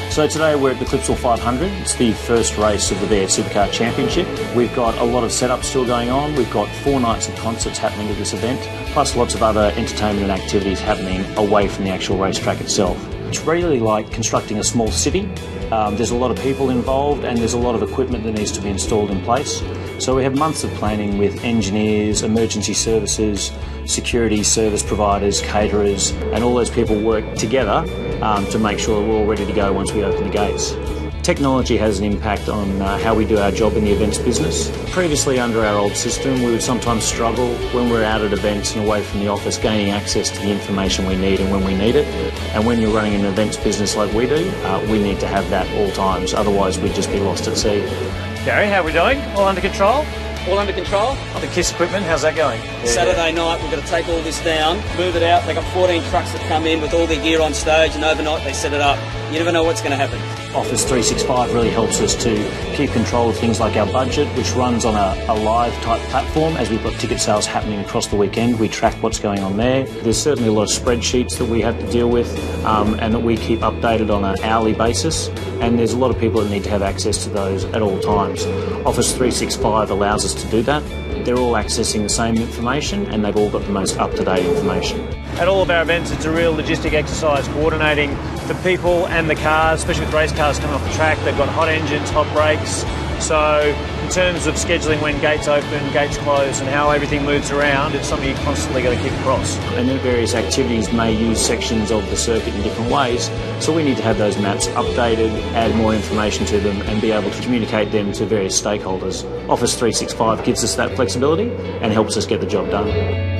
So today we're at the Clipsal 500. It's the first race of the V8 Supercar Championship. We've got a lot of setup still going on. We've got 4 nights of concerts happening at this event, plus lots of other entertainment and activities happening away from the actual racetrack itself. It's really like constructing a small city. There's a lot of people involved and there's a lot of equipment that needs to be installed in place. So we have months of planning with engineers, emergency services, security service providers, caterers, and all those people work together to make sure that we're all ready to go once we open the gates. Technology has an impact on how we do our job in the events business. Previously, under our old system, we would sometimes struggle when we're out at events and away from the office gaining access to the information we need and when we need it. And when you're running an events business like we do, we need to have that all times, otherwise we'd just be lost at sea. Gary, how are we doing? All under control? All under control. The KISS equipment, how's that going? Saturday night, we've got to take all this down, move it out. They've got 14 trucks that come in with all their gear on stage, and overnight they set it up. You never know what's going to happen. Office 365 really helps us to keep control of things like our budget, which runs on a live type platform. As we've got ticket sales happening across the weekend, we track what's going on there. There's certainly a lot of spreadsheets that we have to deal with and that we keep updated on an hourly basis, and there's a lot of people that need to have access to those at all times. Office 365 allows us to do that. They're all accessing the same information and they've all got the most up-to-date information. At all of our events, it's a real logistic exercise, coordinating the people and the cars, especially with race cars coming off the track. They've got hot engines, hot brakes. So in terms of scheduling when gates open, gates close, and how everything moves around, it's something you constantly got to keep across. And then various activities may use sections of the circuit in different ways, so we need to have those maps updated, add more information to them, and be able to communicate them to various stakeholders. Office 365 gives us that flexibility and helps us get the job done.